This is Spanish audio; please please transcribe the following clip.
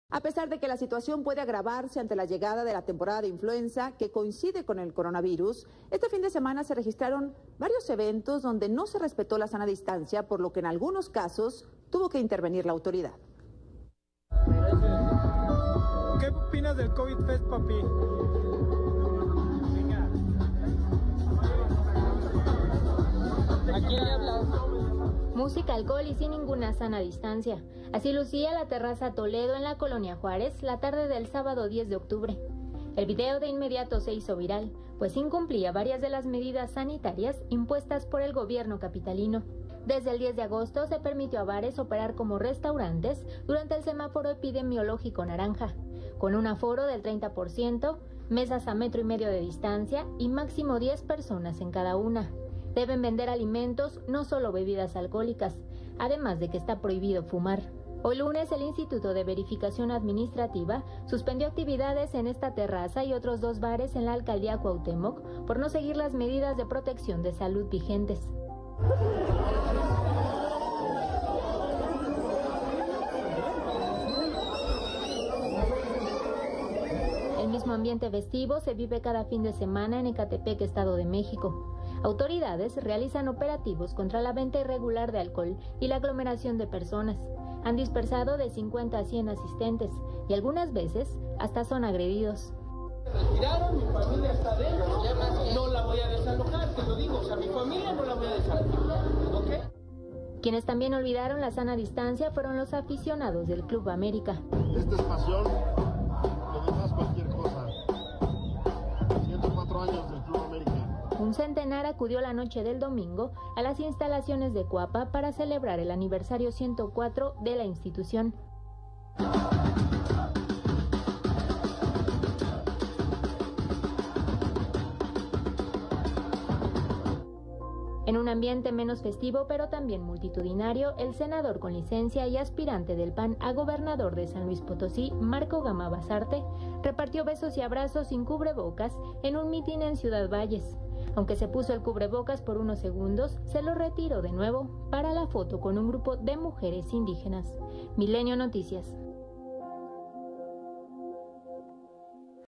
A pesar de que la situación puede agravarse ante la llegada de la temporada de influenza que coincide con el coronavirus, este fin de semana se registraron varios eventos donde no se respetó la sana distancia, por lo que en algunos casos tuvo que intervenir la autoridad. ¿Qué opinas del COVID Fest, papi? ¿A quién le hablas? Música, alcohol y sin ninguna sana distancia. Así lucía la terraza Toledo en la colonia Juárez la tarde del sábado 10 de octubre. El video de inmediato se hizo viral, pues incumplía varias de las medidas sanitarias impuestas por el gobierno capitalino. Desde el 10 de agosto se permitió a bares operar como restaurantes durante el semáforo epidemiológico naranja, con un aforo del 30%, mesas a 1,5 metros de distancia y máximo 10 personas en cada una. Deben vender alimentos, no solo bebidas alcohólicas, además de que está prohibido fumar. Hoy lunes el Instituto de Verificación Administrativa suspendió actividades en esta terraza y otros 2 bares en la alcaldía Cuauhtémoc por no seguir las medidas de protección de salud vigentes. El mismo ambiente festivo se vive cada fin de semana en Ecatepec, Estado de México. Autoridades realizan operativos contra la venta irregular de alcohol y la aglomeración de personas. Han dispersado de 50 a 100 asistentes y algunas veces hasta son agredidos. Retiraron, mi familia está dentro, no la voy a desalojar, te lo digo, o sea, mi familia no la voy a desalojar, ¿ok? Quienes también olvidaron la sana distancia fueron los aficionados del Club América. Esta es pasión, lo demás cualquier cosa. 104 años del Club América. Un centenar acudió la noche del domingo a las instalaciones de Cuapa para celebrar el aniversario 104 de la institución. En un ambiente menos festivo pero también multitudinario, el senador con licencia y aspirante del PAN a gobernador de San Luis Potosí, Marco Gama Basarte, repartió besos y abrazos sin cubrebocas en un mitin en Ciudad Valles. Aunque se puso el cubrebocas por unos segundos, se lo retiró de nuevo para la foto con un grupo de mujeres indígenas. Milenio Noticias.